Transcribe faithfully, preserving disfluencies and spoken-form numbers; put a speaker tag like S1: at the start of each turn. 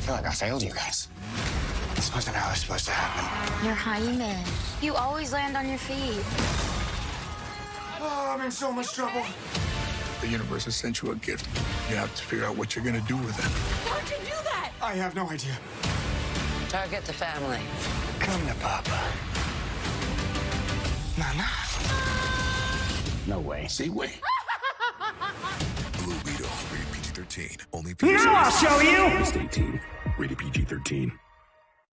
S1: feel like I failed you guys. This wasn't how it was supposed to happen.
S2: You're Jaime. You always land on your feet.
S1: Oh, I'm in so much trouble.
S3: The universe has sent you a gift. You have to figure out what you're gonna do with it.
S2: How'd you do that?
S1: I have no idea.
S4: Target the family.
S1: Come to Papa. Mama. No way.
S3: See, wait.
S5: Blue Beetle, rated P G thirteen. Only
S6: Now I'll show you!
S3: eighteen, rated P G thirteen.